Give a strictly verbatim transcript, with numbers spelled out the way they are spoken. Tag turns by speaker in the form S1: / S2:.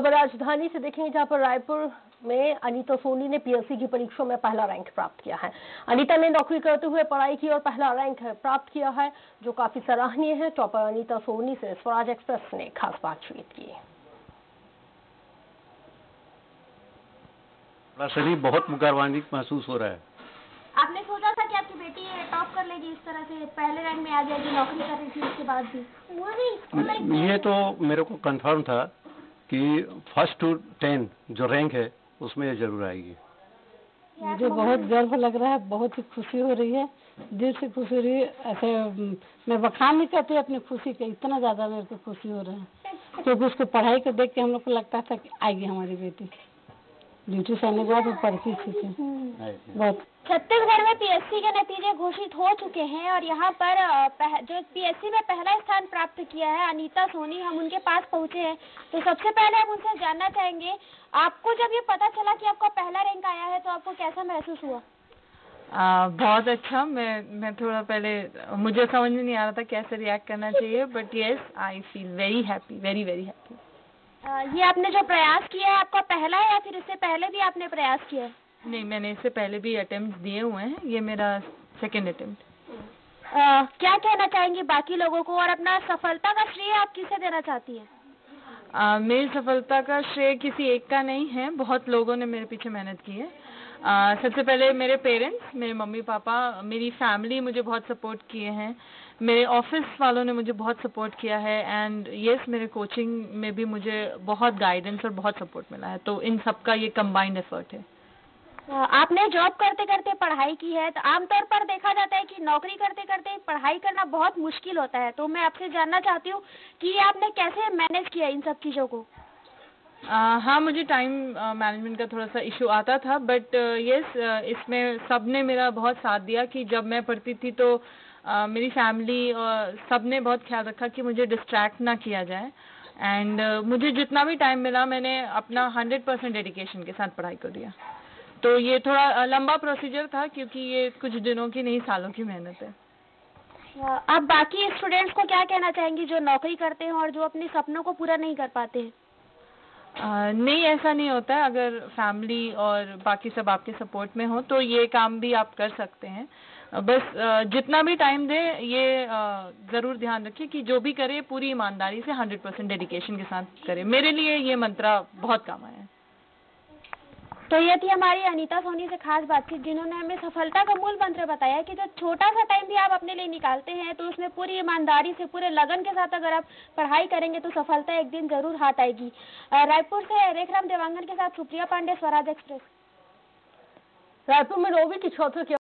S1: राजधानी से देखेंगे जहां पर रायपुर में अनीता सोनी ने पीएससी की परीक्षा में पहला रैंक प्राप्त किया है। अनीता ने नौकरी करते हुए पढ़ाई की और पहला रैंक प्राप्त किया है, जो काफी सराहनीय है। टॉपर अनीता सोनी से स्वराज एक्सप्रेस ने खास बातचीत की।
S2: शरीर बहुत मुकरवान्वित महसूस हो रहा है।
S3: आपने सोचा था कि आपकी बेटी टॉप कर लेगी, इस तरह से पहले रैंक में आ जाएगी, नौकरी कर रही थी उसके बाद भी?
S2: ये तो मेरे को कंफर्म था कि फर्स्ट टू टेन जो रैंक है उसमें ये जरूर आएगी।
S4: मुझे बहुत गर्व लग रहा है, बहुत ही खुशी हो रही है, दिल से खुशी हो रही है। ऐसे मैं बखान नहीं करती अपनी खुशी के, इतना ज्यादा मेरे को खुशी हो रहा है क्योंकि उसको पढ़ाई को देख के हम लोग को लगता था कि आएगी हमारी बेटी। ड्यूटी से आने के बाद वो पढ़ती थी बहुत।
S3: छत्तीसगढ़ में पीएससी के नतीजे घोषित हो चुके हैं और यहाँ पर जो पीएससी में पहला स्थान प्राप्त किया है अनीता सोनी, हम उनके पास पहुँचे हैं। तो सबसे पहले हम उनसे जानना चाहेंगे, आपको जब ये पता चला कि आपका पहला रैंक आया है तो आपको कैसा महसूस हुआ?
S5: आ, बहुत अच्छा। मैं मैं थोड़ा पहले मुझे समझ में नहीं आ रहा था कैसे रिएक्ट करना चाहिए, but yes I feel very happy, very very happy.
S3: ये आपने जो प्रयास किया है आपका पहला है या फिर इससे पहले भी आपने प्रयास किया है?
S5: नहीं, मैंने इससे पहले भी अटेम्प्ट दिए हुए हैं, ये मेरा सेकंड अटेम्प्ट।
S3: क्या कहना चाहेंगी बाकी लोगों को और अपना सफलता का श्रेय आप किसे देना चाहती हैं?
S5: आ, मेरी सफलता का श्रेय किसी एक का नहीं है, बहुत लोगों ने मेरे पीछे मेहनत की है। आ, सबसे पहले मेरे पेरेंट्स, मेरे मम्मी पापा, मेरी फैमिली मुझे बहुत सपोर्ट किए हैं, मेरे ऑफिस वालों ने मुझे बहुत सपोर्ट किया है, एंड यस मेरे कोचिंग में भी मुझे बहुत गाइडेंस और बहुत सपोर्ट मिला है। तो इन सबका ये कंबाइंड एफर्ट है।
S3: आपने जॉब करते करते पढ़ाई की है, तो आमतौर पर देखा जाता है कि नौकरी करते करते पढ़ाई करना बहुत मुश्किल होता है, तो मैं आपसे जानना चाहती हूँ कि आपने कैसे मैनेज किया इन सब चीज़ों को?
S5: Uh, हाँ, मुझे टाइम मैनेजमेंट का थोड़ा सा इशू आता था, but yes uh, yes, uh, इसमें सब ने मेरा बहुत साथ दिया कि जब मैं पढ़ती थी तो uh, मेरी फैमिली और सब ने बहुत ख्याल रखा कि मुझे डिस्ट्रैक्ट ना किया जाए, एंड uh, मुझे जितना भी टाइम मिला मैंने अपना हंड्रेड परसेंट डेडिकेशन के साथ पढ़ाई कर दिया। तो ये थोड़ा लंबा प्रोसीजर था क्योंकि ये कुछ दिनों की नहीं सालों की मेहनत है।
S3: आप बाकी स्टूडेंट्स को क्या कहना चाहेंगी जो नौकरी करते हैं और जो अपने सपनों को पूरा नहीं कर पाते हैं?
S5: Uh, नहीं, ऐसा नहीं होता है। अगर फैमिली और बाकी सब आपके सपोर्ट में हो तो ये काम भी आप कर सकते हैं। uh, बस uh, जितना भी टाइम दे ये uh, ज़रूर ध्यान रखिए कि जो भी करे पूरी ईमानदारी से हंड्रेड परसेंट डेडिकेशन के साथ करे। मेरे लिए ये मंत्रा बहुत काम आया है।
S3: तो ये थी हमारी अनीता सोनी से खास बातचीत, जिन्होंने हमें सफलता का मूल मंत्र बताया कि जो छोटा सा टाइम भी आप अपने लिए निकालते हैं तो उसमें पूरी ईमानदारी से, पूरे लगन के साथ अगर आप पढ़ाई करेंगे तो सफलता एक दिन जरूर हाथ आएगी। रायपुर से रेखराम देवांगन के साथ सुप्रिया पांडे, स्वराज एक्सप्रेस।
S1: रायपुर में नौवीं की छात्र